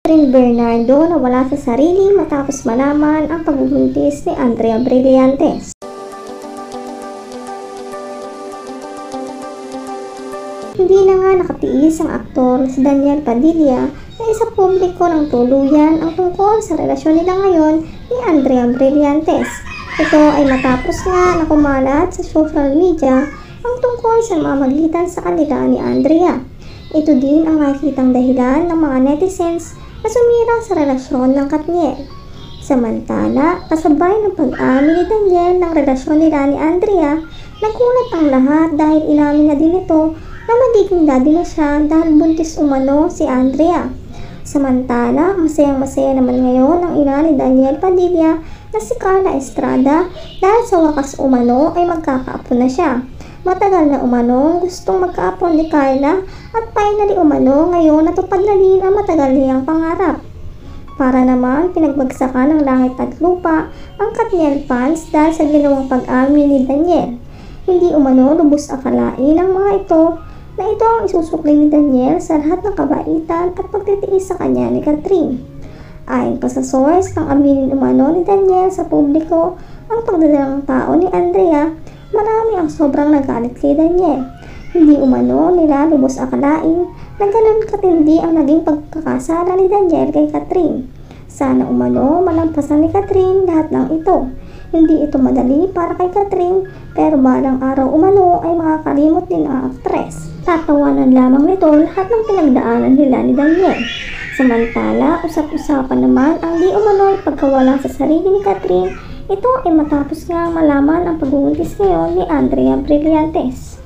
Catherine Bernardo nawala sa sarili matapos malaman ang pagbubuntis ni Andrea Brillantes. Hindi na nga nakatiis ang aktor na si Daniel Padilla na isa publiko ng tuluyan ang tungkol sa relasyon nila ngayon ni Andrea Brillantes. Ito ay matapos nga na kumalat sa social media ang tungkol sa mamamagitan sa kanila ni Andrea. Ito din ang nakikitang dahilan ng mga netizens na sumira sa relasyon ng Katniel. Samantala, kasabay ng pag-amin ni Daniel ng relasyon nila ni Andrea, nagulat ang lahat dahil inamin na din ito na magiging daddy na siya dahil buntis umano si Andrea. Samantala, masayang-masaya naman ngayon ang ina ni Daniel Padilla na si Carla Estrada dahil sa wakas umano ay magkakaapo na siya. Matagal na umano gustong magkaapo ni Carla at finally umano ngayon natupad na din ang matagal niyang pangarap. Para naman pinagbagsakan ng langit at lupa ang Katniel fans dahil sa ginawang pag-amin ni Daniel. Hindi umano lubos akalain ang mga ito na ito ang isusukli ni Daniel sa lahat ng kabaitan at pagtitiis sa kanya ni Catherine. Ayon pa sa source, nang aminin umano ni Daniel sa publiko ang pagdadalang tao ni Andrea, marami ang sobrang nagalit kay Daniel. Hindi umano nila lubos akalain na ganun katindi ang naging pagkakasala ni Daniel kay Catherine. Sana umano malampasan ni Catherine lahat ng ito. Hindi ito madali para kay Catherine pero balang araw umano ay makakalimot din ang aktres. Tatawanan lamang nito lahat ng pinagdaanan nila ni Daniel. Samantala, usap-usapan naman ang di umano pagkawala sa sarili ni Catherine. Ito ay matapos nga malaman ang pagbubuntis ngayon ni Andrea Brillantes.